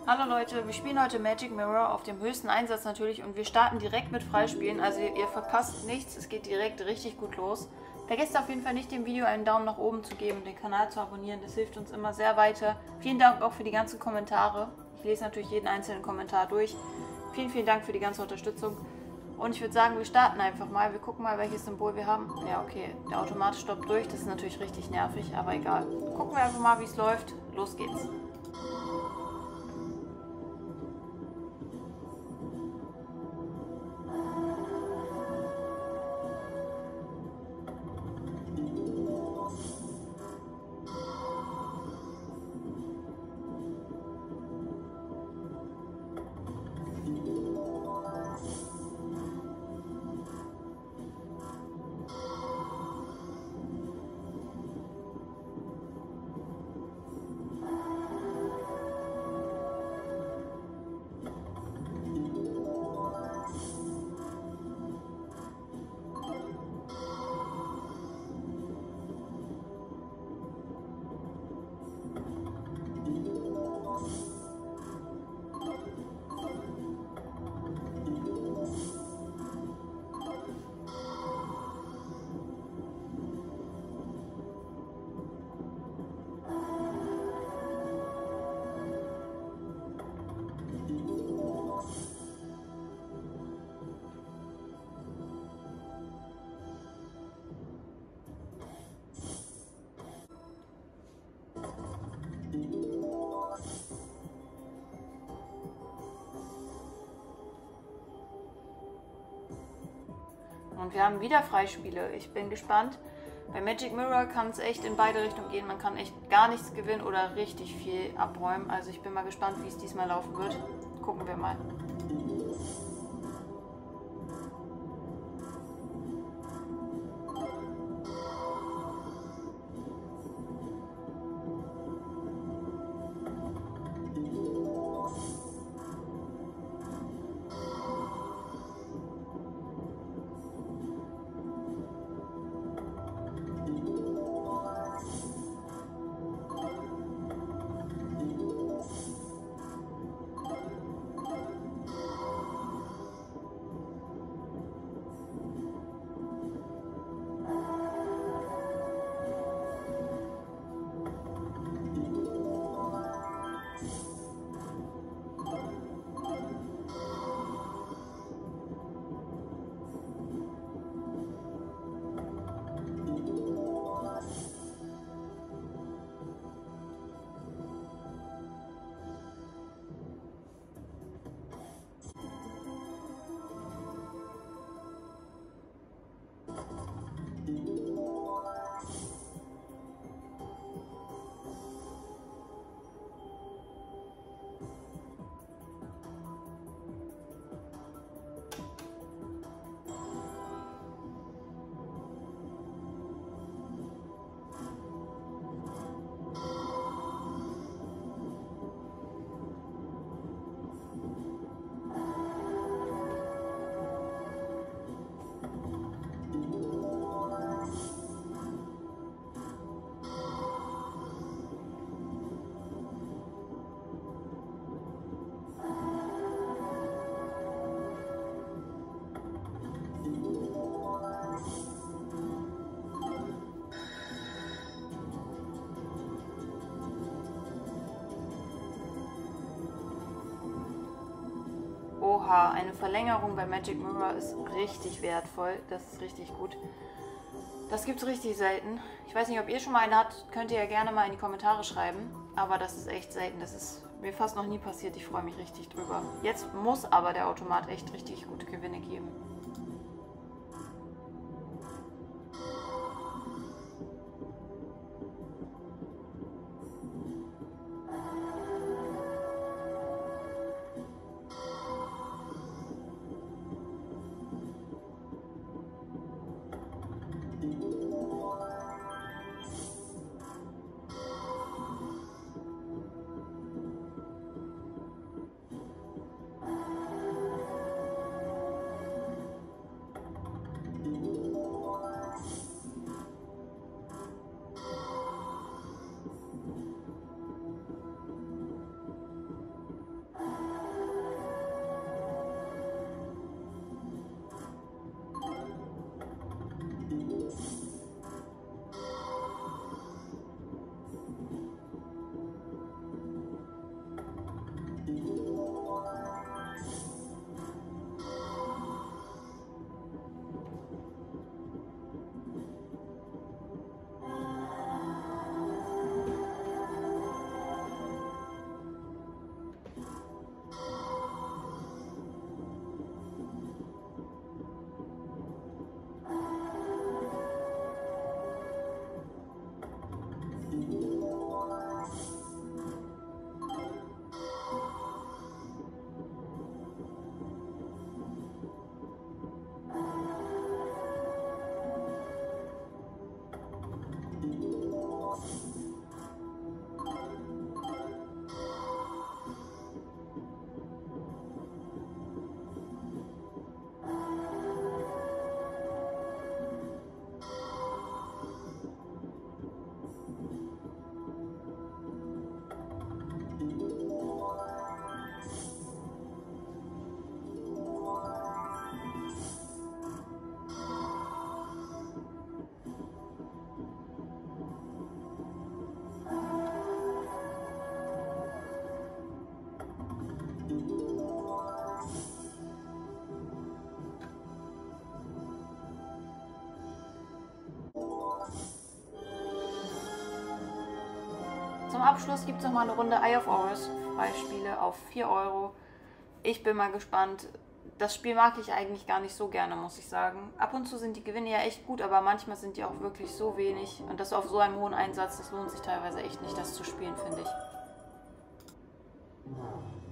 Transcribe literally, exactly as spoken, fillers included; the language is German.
Hallo Leute, wir spielen heute Magic Mirror auf dem höchsten Einsatz natürlich und wir starten direkt mit Freispielen, also ihr, ihr verpasst nichts, es geht direkt richtig gut los. Vergesst auf jeden Fall nicht, dem Video einen Daumen nach oben zu geben und den Kanal zu abonnieren, das hilft uns immer sehr weiter. Vielen Dank auch für die ganzen Kommentare, ich lese natürlich jeden einzelnen Kommentar durch. Vielen, vielen Dank für die ganze Unterstützung und ich würde sagen, wir starten einfach mal, wir gucken mal, welches Symbol wir haben. Ja okay, der Automat stoppt durch, das ist natürlich richtig nervig, aber egal. Gucken wir einfach mal, wie es läuft, los geht's. Und wir haben wieder Freispiele. Ich bin gespannt. Bei Magic Mirror kann es echt in beide Richtungen gehen. Man kann echt gar nichts gewinnen oder richtig viel abräumen. Also ich bin mal gespannt, wie es diesmal laufen wird. Gucken wir mal. Oha, eine Verlängerung bei Magic Mirror ist richtig wertvoll. Das ist richtig gut. Das gibt es richtig selten. Ich weiß nicht, ob ihr schon mal eine habt. Könnt ihr ja gerne mal in die Kommentare schreiben. Aber das ist echt selten. Das ist mir fast noch nie passiert. Ich freue mich richtig drüber. Jetzt muss aber der Automat echt richtig gute Gewinne geben. Zum Abschluss gibt es nochmal eine Runde Eye of Horus Freispiele auf vier Euro. Ich bin mal gespannt. Das Spiel mag ich eigentlich gar nicht so gerne, muss ich sagen. Ab und zu sind die Gewinne ja echt gut, aber manchmal sind die auch wirklich so wenig. Und das auf so einem hohen Einsatz, das lohnt sich teilweise echt nicht, das zu spielen, finde ich.